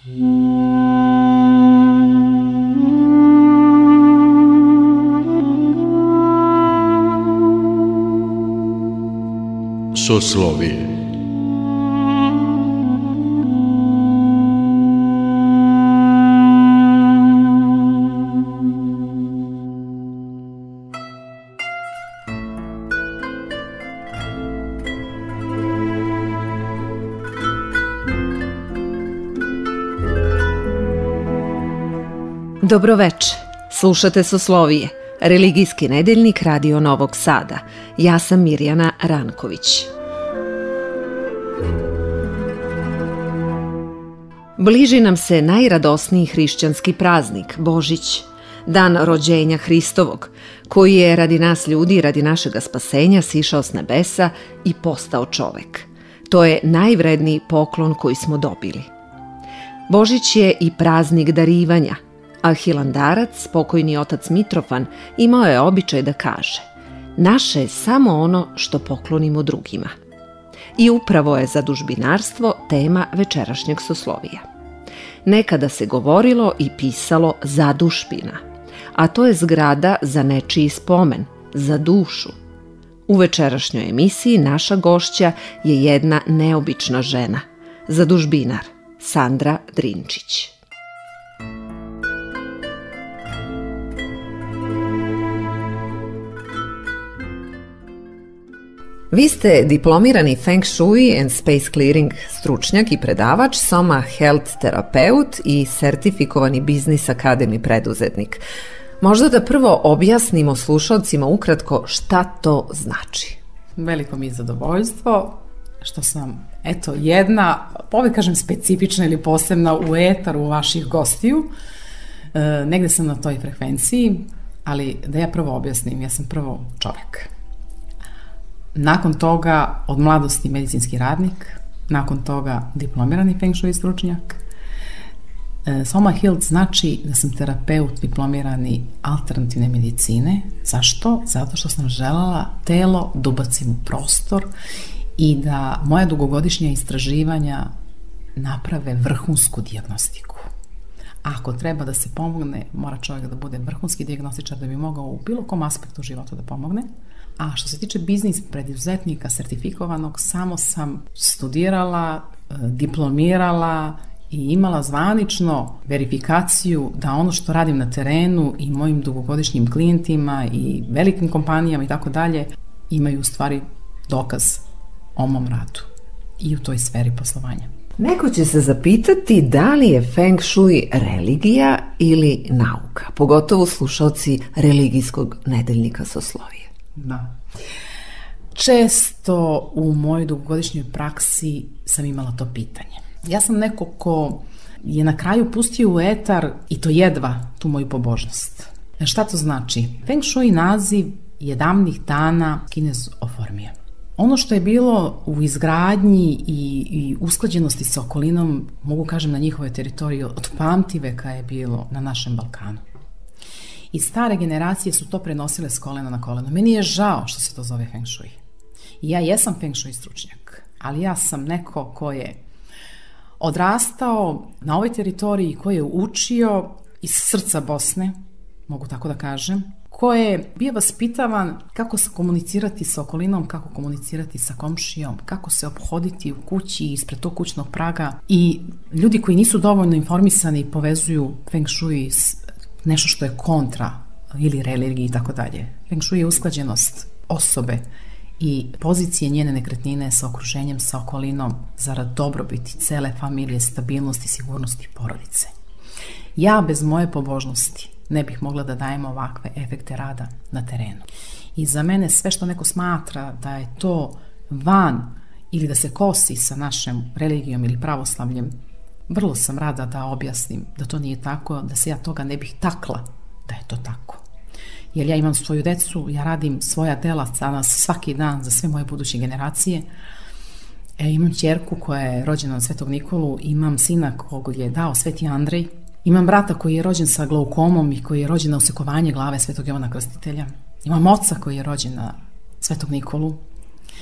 Soslovije. Dobroveče, slušate Soslovije, religijski nedeljnik Radio Novog Sada. Ja sam Mirjana Ranković. Bliži nam se najradosniji hrišćanski praznik, Božić, dan rođenja Hristovog, koji je radi nas ljudi, radi našega spasenja sišao s nebesa i postao čovek. To je najvredniji poklon koji smo dobili. Božić je i praznik darivanja, a hilandarac, pokojni otac Mitrofan, imao je običaj da kaže: naše je samo ono što poklonimo drugima. I upravo je zadužbinarstvo tema večerašnjeg Soslovija. Nekada se govorilo i pisalo zadušbina, a to je zgrada za nečiji spomen, za dušu. U večerašnjoj emisiji naša gošća je jedna neobična žena, zadužbinar Sandra Drinčić. Vi ste diplomirani Feng Shui and Space Clearing stručnjak i predavač, Soma Health terapeut i sertifikovani Business Academy preduzetnik. Možda da prvo objasnimo slušalcima ukratko šta to znači. Veliko mi je zadovoljstvo što sam, jedna, povijek kažem specifična ili posebna u etaru vaših gostiju. Negde sam na toj frekvenciji, ali da ja prvo objasnim, ja sam prvo čovjek. Nakon toga od mladosti medicinski radnik, nakon toga diplomirani Feng Shui stručnjak. Soma Health znači da sam terapeut diplomirani alternativne medicine. Zašto? Zato što sam željela telo da ubacim u prostor i da moja dugogodišnja istraživanja naprave vrhunsku dijagnostiku. Ako treba da se pomogne, mora čovjek da bude vrhunski dijagnostičar da bi mogao u bilo kom aspektu života da pomogne. A što se tiče biznis preduzetnika sertifikovanog, samo sam studirala, diplomirala i imala zvanično verifikaciju da ono što radim na terenu i mojim dugogodišnjim klijentima i velikim kompanijama i tako dalje imaju u stvari dokaz o mom radu i u toj sferi poslovanja. Neko će se zapitati da li je Feng Shui religija ili nauka, pogotovo slušalci religijskog nedeljnika Soslovije. Da. Često u mojoj dugogodišnjoj praksi sam imala to pitanje. Ja sam neko ko je na kraju pustio u etar, i to jedva, tu moju pobožnost. Šta to znači? Feng Shui naziv je davnih dana Kinez oformio. Ono što je bilo u izgradnji i usklađenosti sa okolinom, mogu kažem na njihovoj teritoriji, od pamtiveka je bilo na našem Balkanu. I stare generacije su to prenosile s kolena na koleno. Meni je žao što se to zove Feng Shui. I ja jesam Feng Shui stručnjak, ali ja sam neko ko je odrastao na ovoj teritoriji, ko je učio iz srca Bosne, mogu tako da kažem, ko je bio vaspitavan kako se komunicirati sa okolinom, kako komunicirati sa komšijom, kako se ophoditi u kući ispred tog kućnog praga. I ljudi koji nisu dovoljno informisani povezuju Feng Shui s nešto što je kontra ili religiji i tako dalje. Feng Shui je usklađenost osobe i pozicije njene nekretnine sa okruženjem, sa okolinom, zarad dobrobiti cele familije, stabilnosti, sigurnosti porodice. Ja bez moje pobožnosti ne bih mogla da dajem ovakve efekte rada na terenu. I za mene sve što neko smatra da je to van ili da se kosi sa našom religijom ili pravoslavljem, vrlo sam rada da objasnim da to nije tako, da se ja toga ne bih takla da je to tako. Jer ja imam svoju decu, ja radim svoja dela svaki dan za sve moje buduće generacije. Imam ćerku koja je rođena na Svetog Nikolu, imam sina kog je dao Sveti Andrej, imam brata koji je rođen sa glaukomom i koji je rođen na usekovanje glave Svetog Jovana Krstitelja, imam oca koji je rođen na Svetog Nikolu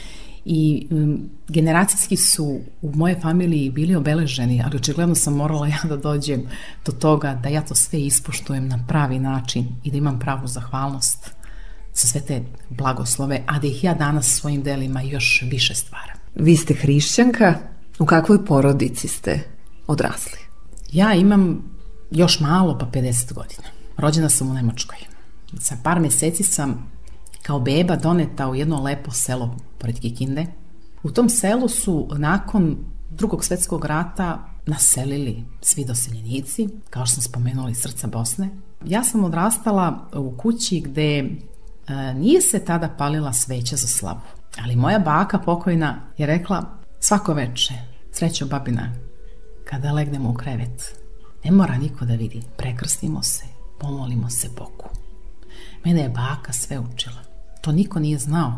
I generacijski su u moje familiji bili obeleženi, ali očigledno sam morala ja da dođem do toga da ja to sve ispoštujem na pravi način i da imam pravu zahvalnost za sve te blagoslove, a da ih ja danas svojim delima još više stvaram. Vi ste hrišćanka, u kakvoj porodici ste odrasli? Ja imam još malo pa 50 godina. Rođena sam u Nemačkoj. Sa par meseci sam kao beba doneta u jedno lepo selo pored Kikinde. U tom selu su nakon Drugog svjetskog rata naselili svi doseljenici, kao što sam spomenula iz srca Bosne. Ja sam odrastala u kući gde nije se tada palila sveća za slavu, ali moja baka pokojna je rekla svako veče, srećo babina, kada legnemo u krevet, ne mora niko da vidi, prekrstimo se, pomolimo se Bogu. Mene je baka sve učila. To niko nije znao.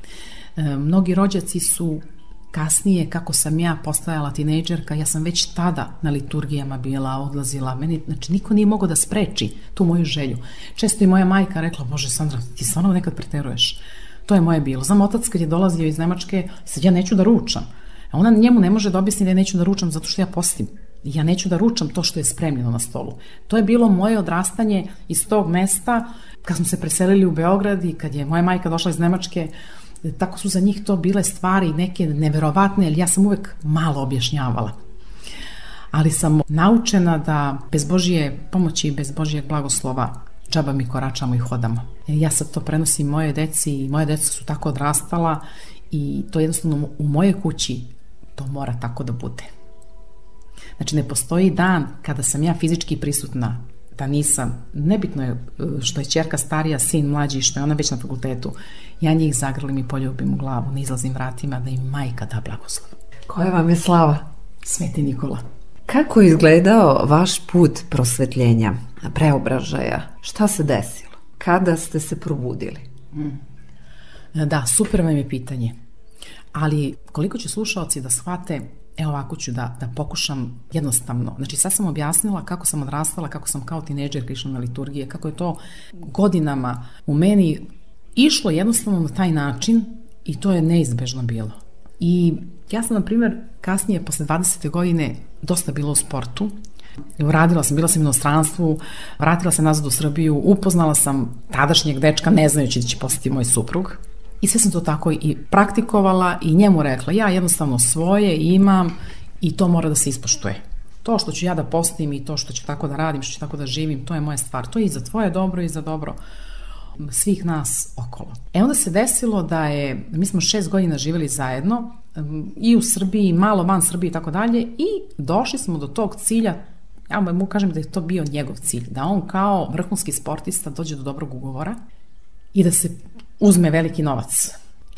Mnogi rođaci su kasnije, kako sam ja postajala tinejdžerka, ja sam već tada na liturgijama bila, odlazila. Meni, znači, niko nije mogao da spreči tu moju želju. Često i moja majka rekla, Bože Sandra, ti stvarno nekad preteruješ. To je moje bilo. Znam, otac kad je dolazio iz Nemačke, sad ja neću da ručam. A ona njemu ne može da objasni da ja neću da ručam zato što ja postim. Ja neću da ručam to što je spremljeno na stolu. To je bilo moje odrastanje iz tog mesta. Kad smo se preselili u Beograd i kad je moja majka došla iz Nemačke, tako su za njih to bile stvari neke neverovatne, jer ja sam uvek malo objašnjavala. Ali sam naučena da bez Božje pomoći i bez Božjeg blagoslova džaba mi koračamo i hodamo. Ja sad to prenosim moje deci i moje deca su tako odrastala i to jednostavno u mojoj kući to mora tako da bude. Znači, ne postoji dan kada sam ja fizički prisutna, da nisam, nebitno je što je ćerka starija, sin mlađi, što je ona već na fakultetu, ja njih zagrlim i poljubim u glavu, ne izlazim vratima da im majka da blagoslov. Koja vam je slava? Sveti Nikola. Kako je izgledao vaš put prosvetljenja, preobražaja? Šta se desilo? Kada ste se probudili? Da, super vam je pitanje. Ali koliko će slušaoci da shvate, evo ovako ću da pokušam jednostavno. Znači, sad sam objasnila kako sam odrastala, kako sam kao tinejdžerka išla na liturgije, kako je to godinama u meni išlo jednostavno na taj način i to je neizbežno bilo. I ja sam, na primjer, kasnije, posle 20. godine, dosta bila u sportu. Radila sam, bila sam u inostranstvu, vratila se nazad u Srbiju, upoznala sam tadašnjeg dečka, ne znajući da će postati moj suprug. I sve sam to tako i praktikovala i njemu rekla, ja jednostavno svoje imam i to mora da se ispoštuje. To što ću ja da postim i to što ću tako da radim, što ću tako da živim, to je moja stvar. To je i za tvoje dobro i za dobro svih nas okolo. Onda se desilo mi smo 6 godina živjeli zajedno i u Srbiji, malo van Srbiji i tako dalje i došli smo do tog cilja, ja mu kažem da je to bio njegov cilj, da on kao vrhunski sportista dođe do dobrog ugovora i da se uzme veliki novac.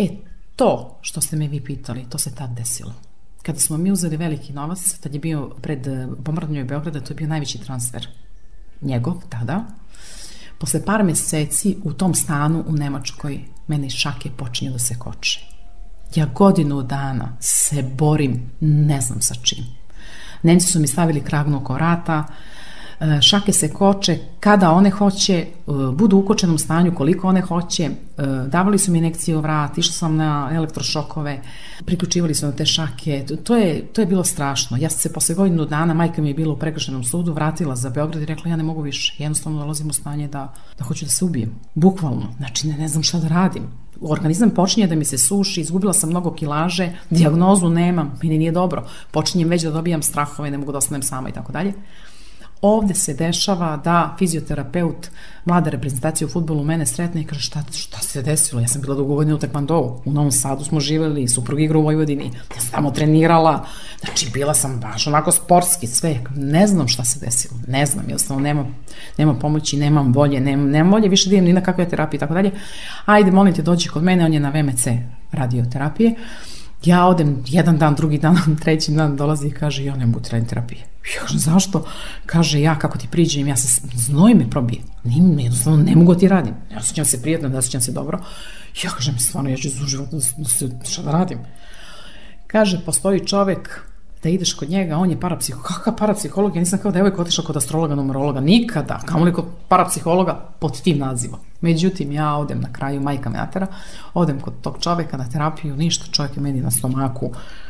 To što ste me vi pitali, to se tad desilo. Kada smo mi uzeli veliki novac, tad je bio pred bombardovanjem Beograda, to je bio najveći transfer njegov tada. Posle par meseci u tom stanu u Nemačkoj mene šake počinju da se koče. Ja godinu dana se borim, ne znam sa čim. Nemci su mi stavili kragnu oko vrata, šake se koče kada one hoće, budu u ukočenom stanju koliko one hoće, davali su mi injekcije u vrat, išla sam na elektrošokove, priključivali su na te šake, to je bilo strašno. Ja sam se posle godinu dana, majka mi je bila u prekršajnom sudu, vratila za Beograd i rekla ja ne mogu više, jednostavno dolazim u stanje da hoću da se ubijem, bukvalno, znači ne znam šta da radim. Organizam počinje da mi se suši, izgubila sam mnogo kilaže, dijagnozu nemam, meni nije dobro, počinjem već da dobijam strahove, ne mogu da ostanem sama i tako dalje. Ovde se dešava da fizioterapeut mlade reprezentacije u fudbalu mene sretne i kaže šta se desilo, ja sam bila dugo godina u Tekvandovu, u Novom Sadu smo živeli, suprug igra u Vojvodini, ja sam tamo trenirala, znači bila sam baš onako sportski sve, ne znam šta se desilo, ne znam, jednostavno nemam pomoći, nemam volje, nemam volje više da idem ni na kakve terapije i tako dalje, ajde molim te dođi kod mene, on je na VMC radioterapije, ja odem jedan dan, drugi dan, treći dan dolazi i kaže ja ne mogu raditi terapije. Ja kažem zašto? Kaže ja kako ti priđem, ja se znoj me probije. Jednostavno ne mogu ti radim. Ja osjećam se prijatno, da osjećam se dobro. Ja kažem stvarno ja ću za život šta da radim. Kaže postoji čovek da ideš kod njega, on je parapsiholog. Kakav parapsiholog? Ja nisam kao devojka otišla kod astrologa, numerologa, nikada, kamoli kod parapsihologa pod tim nazivom. Međutim, ja odem na kraju, majka me natera, odem kod tog čoveka na terapiju, ništa, čovjek je meni na stomaku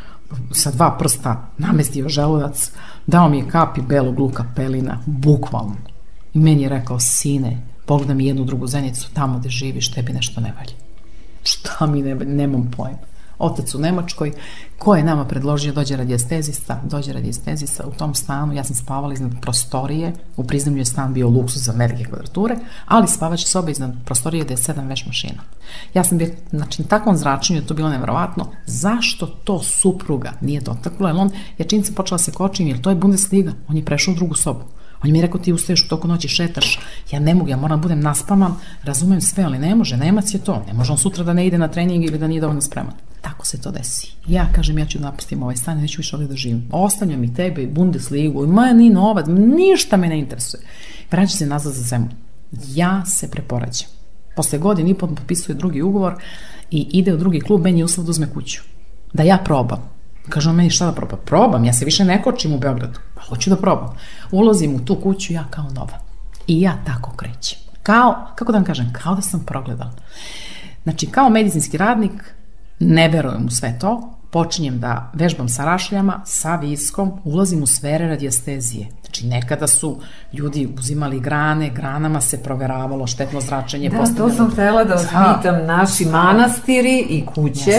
sa 2 prsta namestio želudac, dao mi je kapi belog luka pelina, bukvalno. I meni je rekao, sine, pogledaj mi jednu drugu zenicu, tamo gde živiš, tebi nešto ne valja. Šta mi ne valja, nemam pojma. Otac u Nemačkoj, ko je nama predložio, dođe radijestezista u tom stanu, ja sam spavala iznad prostorije, u prizemlju je stan bio luksuz za velike kvadrature, ali spavaće soba iznad prostorije da je 7 veš mašina. Ja sam bio, znači, na takvom zračenju je to bilo nevjerovatno, zašto to supruga nije dotakla, jer on, jačinca počela se kočim, jer to je Bundesliga, on je prešao u drugu sobu. On mi je rekao, ti ustaješ u toku noći, šetaš, ja ne mogu, ja moram da budem naspaman, razumem sve, ali ne može, Nemac je to, ne može on sutra da ne ide na trening ili da nije dovoljno spreman. Tako se to desi. Ja kažem, ja ću napustim ovaj stan, neću više ovdje da živim. Ostavljam i tebe, i Bundesligu, i ni novac, ništa me ne interesuje. Vraća se nazad za zemlju. Ja se preporađam. Posle godine i pol potpisuje drugi ugovor i ide u drugi klub, meni je uslov da uzme kuću. Da ja probam. Kaže on meni, šta da probam? Probam, ja se više ne kočim u Beogradu. Pa hoću da probam. Ulazim u tu kuću, ja kao nova. I ja tako krećem. Kao, kako da vam kažem, kao da sam progledala. Znači, kao medicinski radnik, ne verujem u sve to, počinjem da vežbam sa rašljama, sa viskom, ulazim u sfere radijestezije. Znači, nekada su ljudi uzimali grane, granama se proveravalo štetno zračenje. Da, to sam htjela da vas pitam. Naši manastiri i kuće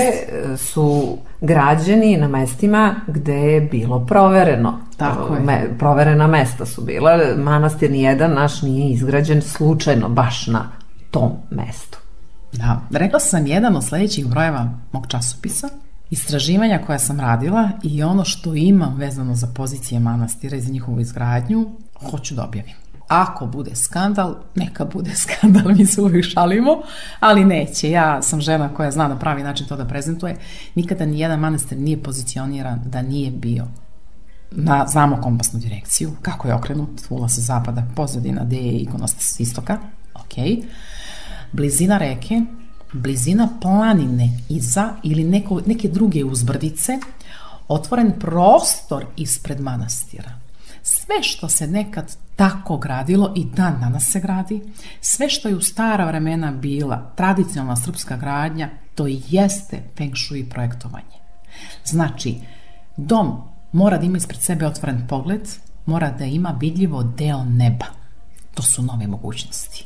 su građeni na mestima gde je bilo provereno. Tako je. Proverena mesta su bila. Manastir nijedan naš nije izgrađen slučajno baš na tom mestu. Da, rekla sam jedan od sledećih brojeva mog časopisa, istraživanja koja sam radila i ono što imam vezano za pozicije manastira i za njihovu izgradnju, hoću da objavim. Ako bude skandal, neka bude skandal, mi se uvijek šalimo, ali neće. Ja sam žena koja zna na pravi način to da prezentuje. Nikada ni jedan manastir nije pozicioniran da nije bio na, znamo kompasnu direkciju, kako je okrenut, ulaz sa zapada, pozadina, gde je ikonostas istoka, ok. Blizina reke, blizina planine iza ili neke druge uzbrdice, otvoren prostor ispred manastira. Sve što se nekad tako gradilo i dan danas se gradi, sve što je u stara vremena bila tradicionalna srpska gradnja, to jeste feng shui projektovanje. Znači, dom mora da ima ispred sebe otvoren pogled, mora da ima vidljivo deo neba. To su nove mogućnosti.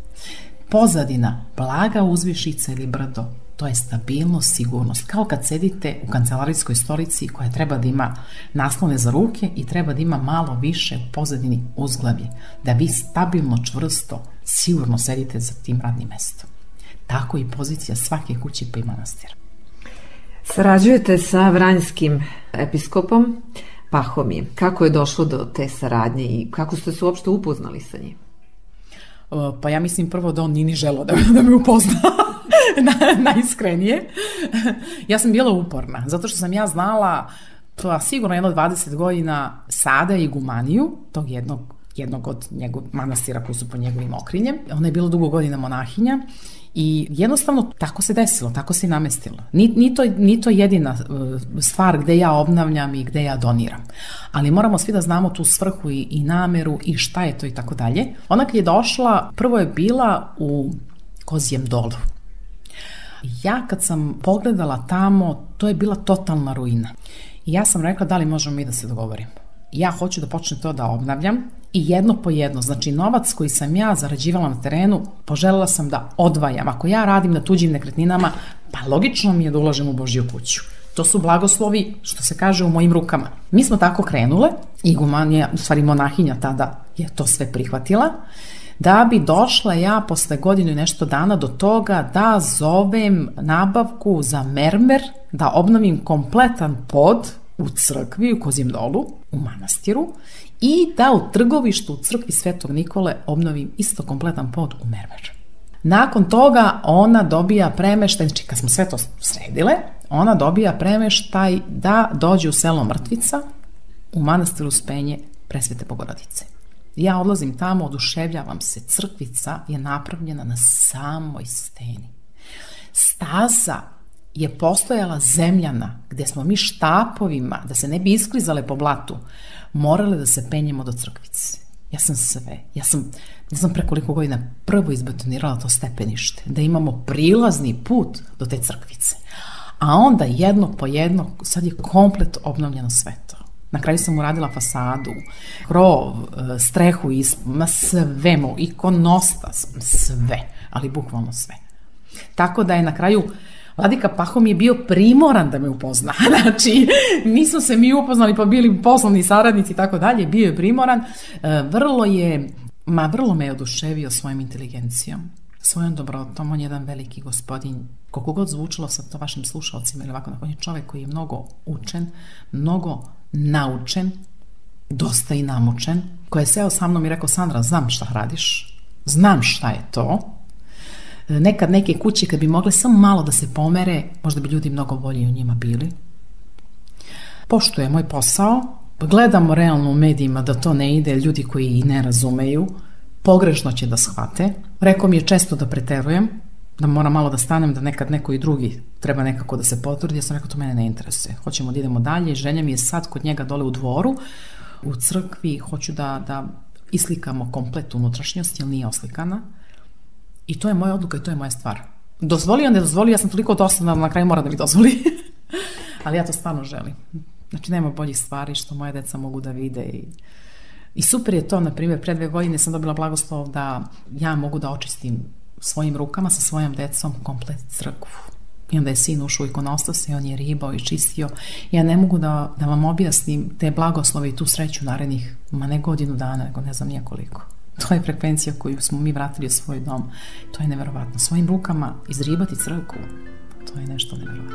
Pozadina, blaga uzvišica ili brdo, to je stabilnost, sigurnost. Kao kad sedite u kancelarijskoj stolici koja treba da ima naslone za ruke i treba da ima malo više u pozadini uzglavlje, da vi stabilno, čvrsto, sigurno sedite za tim radnim mestom. Tako i pozicija svake kuće pa i manastira. Sarađujete sa vranjskim episkopom Pahomijem. Kako je došlo do te saradnje i kako ste se uopšte upoznali sa njim? Pa ja mislim prvo da on nije ni želeo da me upozna najiskrenije. Ja sam bila uporna, zato što sam ja znala pa sigurno jedno 20 godina Sada i Gumaniju, tog jednog od manastira koji su pod njegovim okriljem. Ona je bila dugo godina monahinja i jednostavno tako se desilo, tako se i namestilo. Ni to jedina stvar gde ja obnavljam i gde ja doniram. Ali moramo svi da znamo tu svrhu i nameru i šta je to i tako dalje. Ona kad je došla, prvo je bila u Kozjem Dolu. Ja kad sam pogledala tamo, to je bila totalna ruina. I ja sam rekla da li možemo mi da se dogovorimo. Ja hoću da počnem to da obnavljam i jedno po jedno, znači novac koji sam ja zarađivala na terenu, poželjela sam da odvajam. Ako ja radim na tuđim nekretninama, pa logično mi je da ulažem u Božju kuću. To su blagoslovi, što se kaže, u mojim rukama. Mi smo tako krenule i Gumanija, u stvari monahinja tada je to sve prihvatila, da bi došla ja posle godinu i nešto dana do toga da zovem nabavku za mermer, da obnovim kompletan pod u crkvi, u Kozjem Dolu, u manastiru i da u trgovištu u crkvi Svetog Nikole obnovim isto kompletan pod u mermer. Nakon toga ona dobija premeštaj, znači kad smo sve to sredile, ona dobija premeštaj da dođe u selo Mrtvica, u manastir Uspenje Presvete Bogorodice. Ja odlazim tamo, oduševljavam se, crkvica je napravljena na samoj steni. Staza je postojala zemljana gdje smo mi štapovima, da se ne bi isklizale po blatu, morale da se penjemo do crkvice. Ja sam ne znam pre koliko godina prvo izbetonirala to stepenište, da imamo prilazni put do te crkvice. A onda jedno po jedno, sad je komplet obnovljeno sve to. Na kraju sam uradila fasadu, krov, strehu, sve, ikonostas, sve, ali bukvalno sve. Tako da je na kraju Vladika Pahom je bio primoran da me upozna. Znači, nismo se mi upoznali pa bili poslovni saradnici i tako dalje, bio je primoran. Vrlo me je oduševio svojom inteligencijom, svojom dobrotom. On je jedan veliki gospodin. Koliko god zvučalo sa to vašim slušalcima ili ovako, on je čovjek koji je mnogo učen, mnogo naučen, dosta i namučen, koji je seo sa mnom i rekao: Sandra, znam šta radiš, znam šta je to. Nekad neke kuće kad bi mogle samo malo da se pomere, možda bi ljudi mnogo bolji u njima bili. Poštuje moj posao, gledamo realno u medijima da to ne ide, ljudi koji i ne razumeju, pogrešno će da shvate. Rekao mi je često da preterujem, da moram malo da stanem, da nekad neko i drugi treba nekako da se potvrdi. Ja sam rekao, to mene ne interesuje. Hoćemo da idemo dalje. Želja mi je sad kod njega dole u dvoru, u crkvi, hoću da islikamo komplet unutrašnjost, jer nije oslikana. I to je moja odluka i to je moja stvar. Dozvolio, ne dozvolio, ja sam toliko dosadna da na kraju mora da mi dozvoli. Ali ja to stvarno želim. Znači, nema boljih stvari što moje deca mogu da vide. I super je to, na primjer, pre 2 godine sam dobila blagoslov da ja mogu da očistim svojim rukama sa svojom decom komplet crkvu. I onda je sin ušao u ikonostas i on je ribao i čistio. Ja ne mogu da vam objasnim te blagoslove i tu sreću narednih, ne godinu dana, nego ne znam nije koliko. To je frekvencija koju smo mi vratili u svoj dom. To je neverovatno. Svojim rukama izribati crkvu, to je nešto neverovatno.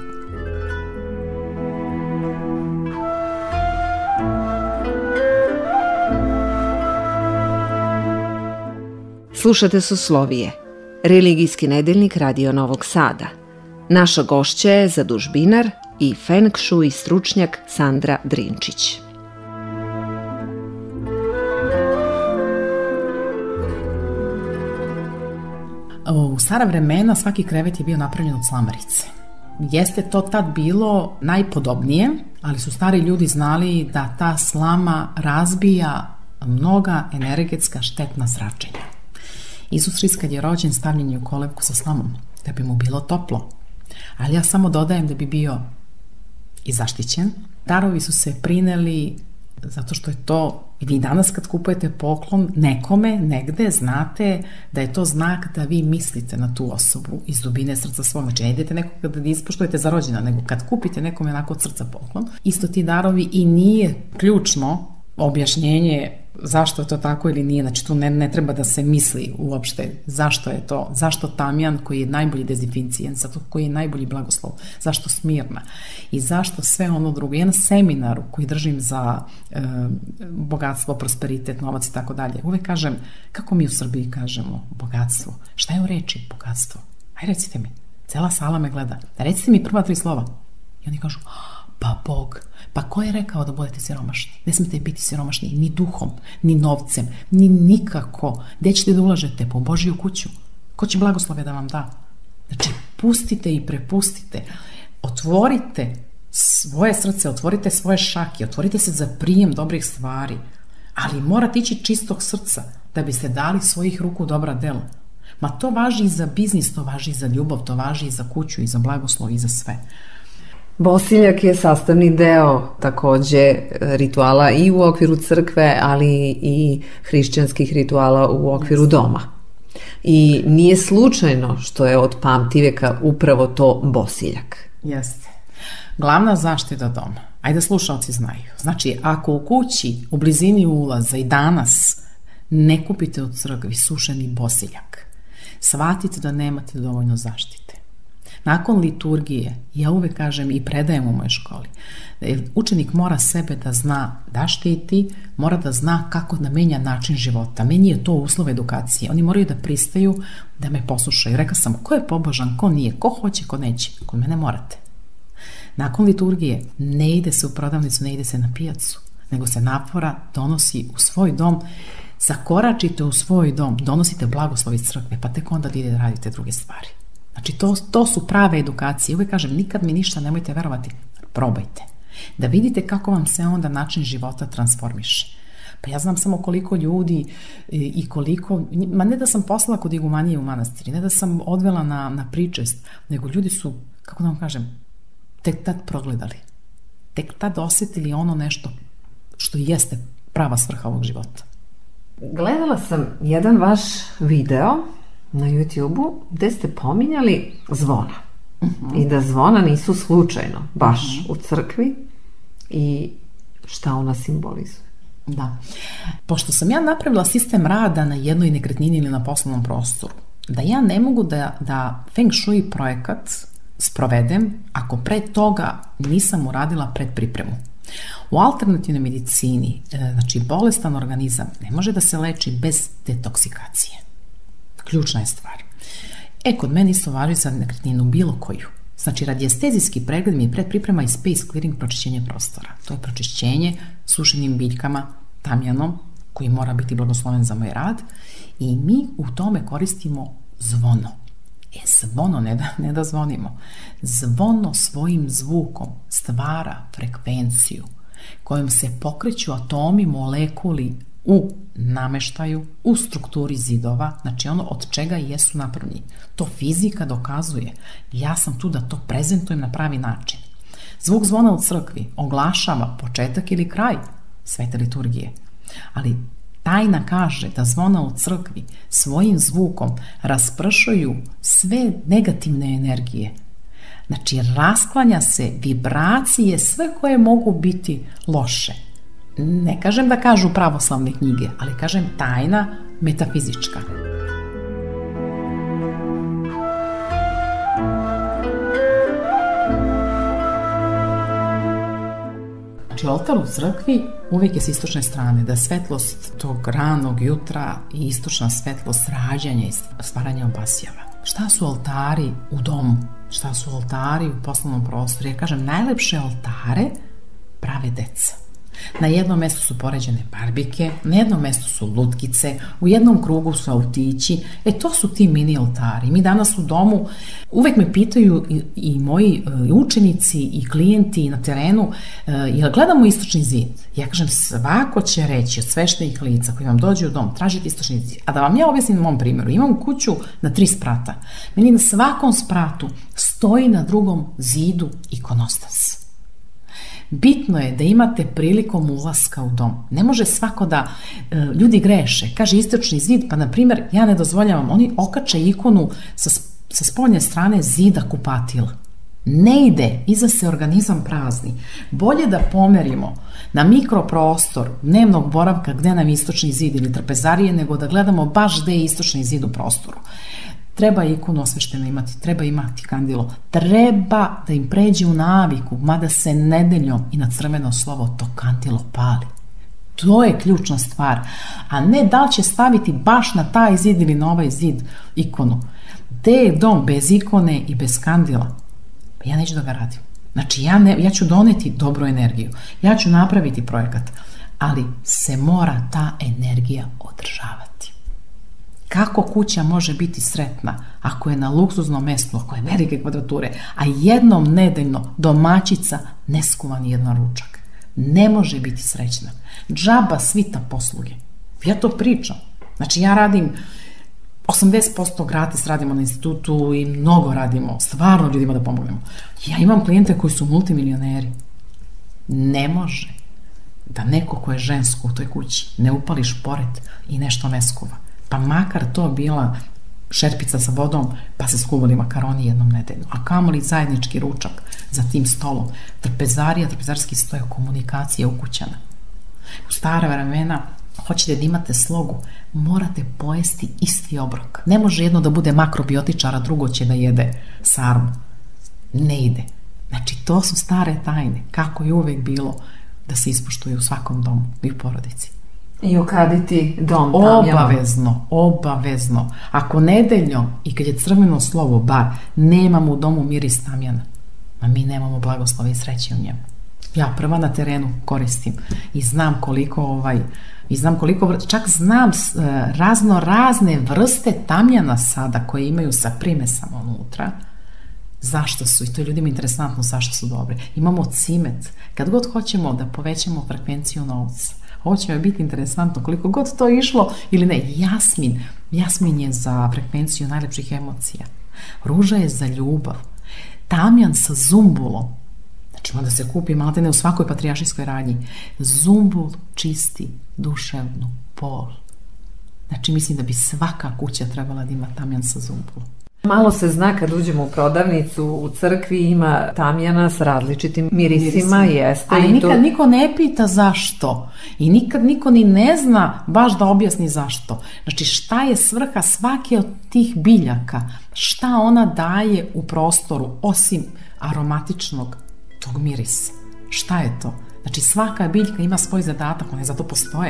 Slušate Soslovije, religijski nedeljnik Radio Novog Sada. Naša gošća je zadužbinar i feng shui stručnjak Sandra Drinčić. U stara vremena svaki krevet je bio napravljen od slamarice. Jeste to tad bilo najpodobnije, ali su stari ljudi znali da ta slama razbija mnoga energetska štetna zračenja. Isus Hrist kad je rođen stavljen je u kolevku sa slamom, da bi mu bilo toplo. Ali ja samo dodajem da bi bio i zaštićen. Darovi su se prineli zato što je to, i vi danas kad kupujete poklon nekome, negde, znate da je to znak da vi mislite na tu osobu iz dubine srca svojeg. Znači, ne idete nekoga da ispoštujete za rođena, nego kad kupite nekome onako od srca poklon, isto ti darovi i nije ključno objašnjenje zašto je to tako ili nije. Znači, tu ne treba da se misli uopšte zašto je to, zašto tamjan koji je najbolji dezinficijen, zato koji je najbolji blagoslov, zašto smirna i zašto sve ono drugo. Jedan seminar koji držim za bogatstvo, prosperitet, novac i tako dalje. Uvek kažem, kako mi u Srbiji kažemo bogatstvo? Šta je u reči bogatstvo? Aj recite mi, cela sala me gleda. Recite mi prva 3 slova. I oni kažu, pa Bog. Pa ko je rekao da budete siromašni? Ne smete biti siromašni ni duhom, ni novcem, ni nikako. Gde ćete da ulažete? Po Božiju kuću. Ko će blagoslove da vam da? Znači, pustite i prepustite. Otvorite svoje srce, otvorite svoje šake, otvorite se za prijem dobrih stvari. Ali morate ići čistog srca da biste dali svojih ruku dobra dela. Ma to važi i za biznis, to važi i za ljubav, to važi i za kuću, i za blagoslov, i za sve. Bosiljak je sastavni deo takođe rituala i u okviru crkve, ali i hrišćanskih rituala u okviru doma. I nije slučajno što je od pamtiveka upravo to bosiljak. Jeste. Glavna zaštita doma. Ajde slušalci znaju. Znači, ako u kući, u blizini ulaza i danas ne kupite u crkvi sušeni bosiljak, shvatite da nemate dovoljno zaštite. Nakon liturgije, ja uvek kažem i predajem u mojoj školi, učenik mora sebe da zna da štiti, mora da zna kako da menja način života. Meni je to uslov edukacije. Oni moraju da pristaju da me poslušaju. Rekla sam, ko je pobožan, ko nije, ko hoće, ko neće. Kod mene morate. Nakon liturgije ne ide se u prodavnicu, ne ide se na pijacu, nego se napora donosi u svoj dom. Zakoračite u svoj dom, donosite blagoslov iz crkve, pa tek onda da radite druge stvari. Znači, to su prave edukacije. Uvijek kažem, nikad mi ništa nemojte verovati. Probajte. Da vidite kako vam se onda način života transformiše. Pa ja znam samo koliko ljudi i koliko, ma ne da sam poslala kod igumanije u manastiri, ne da sam odvela na pričest, nego ljudi su, kako da vam kažem, tek tad progledali. Tek tad osjetili ono nešto što jeste prava svrha ovog života. Gledala sam jedan vaš video na YouTube-u gdje ste pominjali zvona. I da zvona nisu slučajno, baš u crkvi i šta ona simbolizuje. Da. Pošto sam ja napravila sistem rada na jednoj nekretnini ili na poslovnom prostoru, da ja ne mogu da Feng Shui projekat sprovedem ako pre toga nisam uradila predpripremu. U alternativnoj medicini, znači bolestan organizam ne može da se leči bez detoksikacije. Ključna je stvar. Kod mene isto važi za nekretninu bilo koju. Znači, radiestezijski pregled mi je predpriprema i space clearing, pročišćenje prostora. To je pročišćenje sušenim biljkama, tamjanom, koji mora biti blagosloven za moj rad, i mi u tome koristimo zvono. Zvono, ne da zvonimo. Zvono svojim zvukom stvara frekvenciju kojom se pokreću atomi, molekuli u nameštaju, u strukturi zidova, znači ono od čega jesu napravljeni. To fizika dokazuje. Ja sam tu da to prezentujem na pravi način. Zvuk zvona u crkvi oglašava početak ili kraj svete liturgije, ali tajna kaže da zvona u crkvi svojim zvukom raspršuju sve negativne energije. Znači, rasklanja se vibracije, sve koje mogu biti loše. Ne kažem da kažu pravoslavne knjige, ali kažem tajna metafizička. Znači, oltar u crkvi uvijek je s istočne strane, da svetlost tog ranog jutra i istočna svetlost rađanja i stvaranja obasjava. Šta su oltari u domu? Šta su oltari u poslovnom prostoru? Ja kažem, najlepše oltare prave deca. Na jednom mjestu su poređene barbike, na jednom mjestu su lutkice, u jednom krugu su autići. To su ti mini oltari. Mi danas u domu, uvek me pitaju i moji učenici i klijenti na terenu, jel gledamo istočni zid? Ja kažem, svako će reći od sveštenih lica koji vam dođe u dom, tražite istočni zid. A da vam ja objasnim na mom primjeru, imam kuću na 3 sprata. Meni na svakom spratu stoji na drugom zidu ikonostas. Bitno je da imate prilikom ulaska u dom. Ne može svako da ljudi greše. Kaže istočni zid, pa na primjer ja ne dozvoljavam, oni okače ikonu sa spoljne strane zida kupatila. Ne ide, iza se organizam prazni. Bolje da pomerimo na mikroprostor dnevnog boravka gde nam je istočni zid ili trpezarije, nego da gledamo baš gde je istočni zid u prostoru. Treba ikonu osvešteno imati, treba imati kandilo, treba da im pređe u naviku, mada se nedeljom i na crveno slovo to kandilo pali. To je ključna stvar, a ne da li će staviti baš na taj zid ili na ovaj zid ikonu. Gde je dom bez ikone i bez kandila? Ja neću da ga radim. Znači, ja ću doneti dobru energiju, ja ću napraviti projekat, ali se mora ta energija održavati. Kako kuća može biti sretna ako je na luksuznom mjestu, ako je velike kvadrature, a jednom nedeljno domaćica ne skuva ni jedan ručak? Ne može biti srećna. Džaba svita posluge. Ja to pričam. Znači, ja radim 80% gratis, radimo na institutu i mnogo radimo, stvarno ljudima da pomognemo. Ja imam klijente koji su multimilioneri. Ne može da neko ko je žensko u toj kući ne upali šporet i nešto ne skuva. Pa makar to bila šerpica sa vodom, pa se skuvali makaroni jednom nedeljno. A kamoli zajednički ručak za tim stolom. Trpezarski sto je komunikacija ukućana. U stara vremena, hoćete da imate slogu, morate pojesti isti obrok. Ne može jedno da bude makrobiotičar, a drugo će da jede sarmu. Ne ide. Znači, to su stare tajne, kako je uvek bilo da se ispoštuje u svakom domu i u porodici. I okaditi dom obavezno. Ako nedeljom i kad je crveno slovo bar, nemamo u domu miris tamjana, a mi nemamo blagoslova i sreće u njemu. Ja prva na terenu koristim i znam koliko, čak znam razne vrste tamjana sada koje imaju sa primesama unutra. Zašto su, i to je ljudima interesantno zašto su dobre. Imamo cimet, kad god hoćemo da povećamo frekvenciju novca, ovo će mi biti interesantno, koliko god to išlo ili ne. Jasmin je za frekvenciju najlepših emocija, ruža je za ljubav, tamjan sa zumbulom, znači onda se kupi maltene u svakoj patrijaršijskoj radnji. Zumbul čisti duševnu bol. Znači mislim da bi svaka kuća trebala da ima tamjan sa zumbulom. Malo se zna kad uđemo u prodavnicu, u crkvi ima tamjana s različitim mirisima, jeste. Ali nikad niko ne pita zašto. I nikad niko ni ne zna baš da objasni zašto. Znači šta je svrha svake od tih biljaka? Šta ona daje u prostoru osim aromatičnog tog mirisa? Šta je to? Znači svaka biljka ima svoj zadatak, one zato postoje.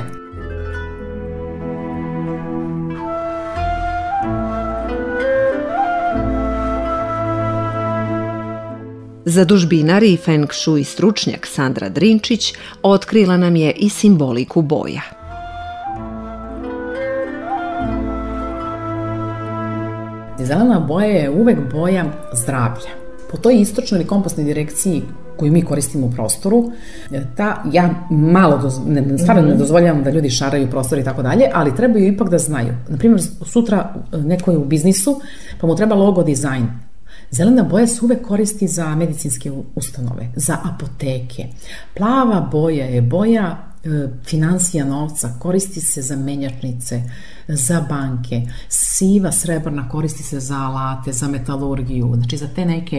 Zadužbinar i feng shui stručnjak Sandra Drinčić otkrila nam je i simboliku boja. Zelena boja je uvek boja zdravlja. Po toj istočnoj ili kompasnoj direkciji koju mi koristimo u prostoru, ja malo stvarno ne dozvoljavam da ljudi šaraju prostor i tako dalje, ali trebaju ipak da znaju. Naprimjer, sutra neko je u biznisu, pa mu treba logo dizajn. Zelena boja se uvek koristi za medicinske ustanove, za apoteke. Plava boja je boja finansija novca, koristi se za menjačnice, za banke. Siva, srebrna koristi se za alate, za metalurgiju, znači za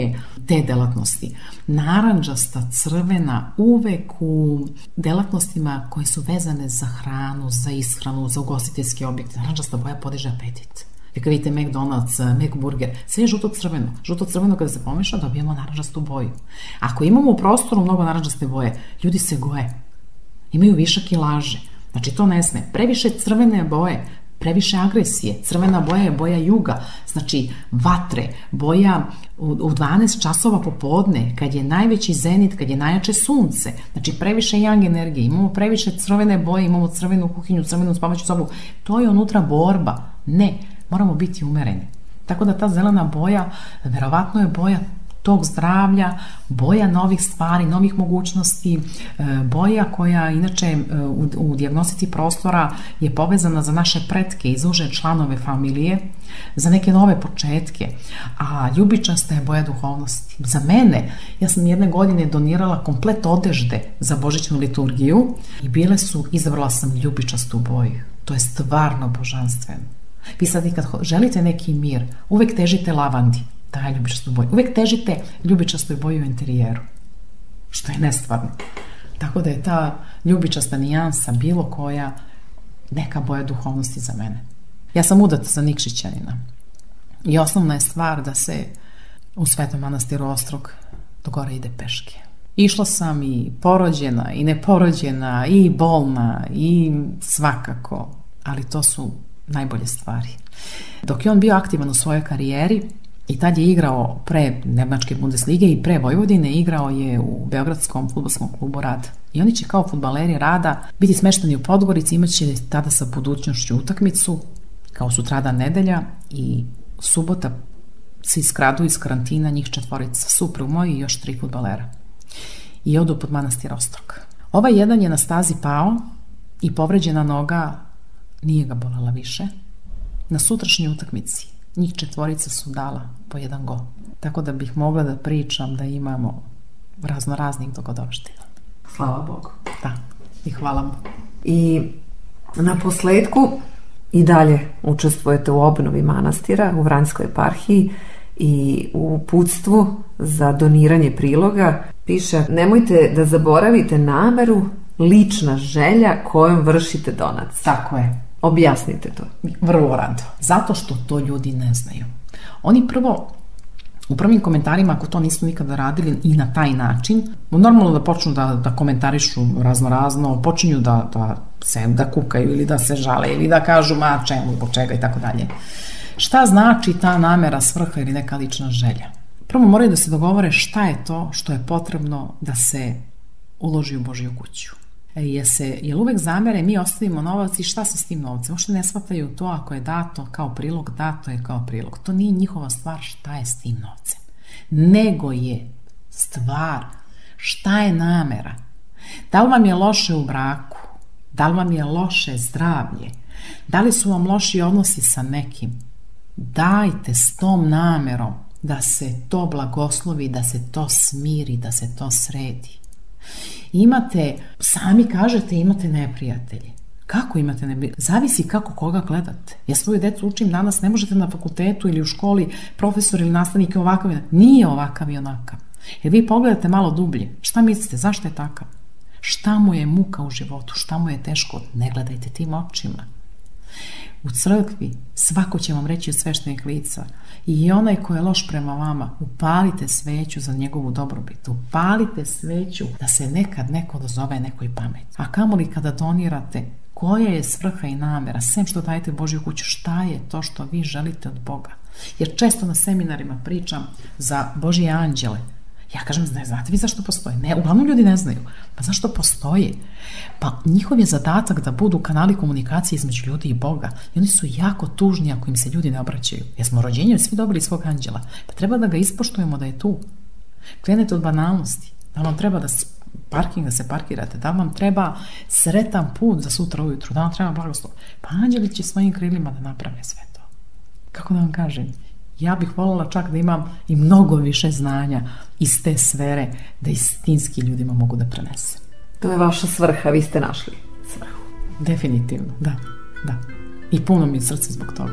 te delatnosti. Narandžasta, crvena, uvek u delatnostima koje su vezane za hranu, za ishranu, za ugostiteljske objekte. Narandžasta boja podiže apetit. Vi kad vidite McDonald's, McBurger, sve je žuto-crveno. Žuto-crveno kada se pomeša dobijemo narandžastu boju. Ako imamo u prostoru mnogo narandžaste boje, ljudi se goje. Imaju višak kilaže. Znači to ne sme. Previše crvene boje, previše agresije. Crvena boja je boja juga, znači vatre, boja u 12 časova popodne, kad je najveći zenit, kad je najjače sunce. Znači previše yang energije. Imamo previše crvene boje, imamo crvenu kuhinju, crvenu spavaću sobu. To je unutra borba. Ne. Moramo biti umereni. Tako da ta zelena boja, verovatno je boja tog zdravlja, boja novih stvari, novih mogućnosti, boja koja inače u dijagnostici prostora je povezana za naše pretke i za uže članove familije, za neke nove početke, a ljubičasta je boja duhovnosti. Za mene, ja sam jedne godine donirala komplet odežde za božićnu liturgiju i izabrala sam ljubičastu boju. To je stvarno božanstveno. Vi sad kad želite neki mir, uvek težite lavandi, taj ljubičastu boju. Uvek težite ljubičastoj boji u interijeru, što je nestvarno. Tako da je ta ljubičasta nijansa bilo koja neka boja duhovnosti za mene. Ja sam udata za Nikšićanina i osnovna je stvar da se u Svetom manastiru Ostrog do gore ide peške. Išla sam i porođena i neporođena i bolna i svakako, ali to su najbolje stvari. Dok je on bio aktivan u svojoj karijeri i tad je igrao pre Nemačke Bundeslige i pre Vojvodine, igrao je u Beogradskom fudbalskom klubu Rad. I oni će kao fudbaleri Rada biti smešteni u Podgorici, imaće tada sa budućnošću utakmicu, kao sutradan nedelja i subota se iskradu iz karantina njih 4, suprug moj i još 3 fudbalera. I odu pod manastir Ostrog. Ovaj jedan je na stazi pao i povređena noga nije ga bolela više. Na sutrašnjoj utakmici njih 4 su dala po 1 gol. Tako da bih mogla da pričam da imamo raznoraznih dogodovština. Slava Bogu. Da, i hvala mu. I na posledku i dalje učestvujete u obnovi manastira u Vranjskoj eparhiji i u uputstvu za doniranje priloga piše: nemojte da zaboravite nameru, lična želja kojom vršite donac. Tako je. Objasnite to. Vrlo rado. Zato što to ljudi ne znaju. Oni prvo, u prvim komentarima, ako to nismo nikada radili i na taj način, normalno da počnu da komentarišu razno, počinju da kukaju ili da se žale ili da kažu ma čemu, zbog čega i tako dalje. Šta znači ta namera, svrha ili neka lična želja? Prvo moraju da se dogovore šta je to što je potrebno da se uloži u Božju kuću. Jel uvek zamere, mi ostavimo novac i šta se s tim novcem? Uopšte ne shvataju to, ako je dato kao prilog, dato je kao prilog. To nije njihova stvar šta je s tim novcem. Nego je stvar šta je namera. Da li vam je loše u braku? Da li vam je loše zdravlje? Da li su vam loši odnosi sa nekim? Dajte s tom namerom da se to blagoslovi, da se to smiri, da se to sredi. Imate, sami kažete, imate neprijatelje. Kako imate neprijatelje? Zavisi kako koga gledate. Ja svoju decu učim danas, ne možete na fakultetu ili u školi profesor ili nastavnik ovakav. Nije ovakav i onakav. Jer vi pogledate malo dublje. Šta mislite? Zašto je takav? Šta mu je muka u životu? Šta mu je teško? Ne gledajte tim očima. U crkvi svako će vam reći od sveštenih lica i onaj ko je loš prema vama, upalite sveću za njegovu dobrobit, upalite sveću da se nekad neko dozove nekoj pameti. A kamoli kada donirate, koja je svrha i namera, sem što dajete Božju kuću, šta je to što vi želite od Boga? Jer često na seminarima pričam za Božje anđele. Ja kažem, znate vi zašto postoje? Ne, uglavnom ljudi ne znaju. Pa zašto postoje? Pa njihov je zadatak da budu kanali komunikacije između ljudi i Boga. I oni su jako tužni ako im se ljudi ne obraćaju. Jer smo rođenjem svi dobili svog anđela. Pa treba da ga ispoštujemo da je tu. Krenete od banalnosti. Da vam treba da se parkirate, da vam treba sretan put za sutra ujutru, da vam treba blagoslov. Pa anđeli će svojim krilima da naprave sve to. Kako da vam kažem? Ja bih voljela čak da imam i mnogo više znanja iz te sfere da istinski ljudima mogu da prenesem. To je vaša svrha, vi ste našli svrhu. Definitivno, da. I puno mi je srce zbog toga.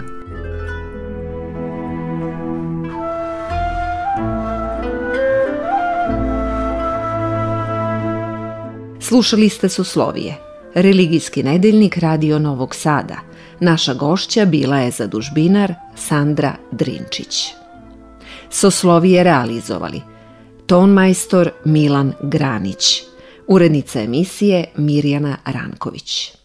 Slušali ste Soslovije, religijski nedeljnik Radio Novog Sada. Naša gošća bila je zadužbinar Sandra Drinčić. Soslovije realizovali tonmajstor Milan Granić, urednica emisije Mirjana Ranković.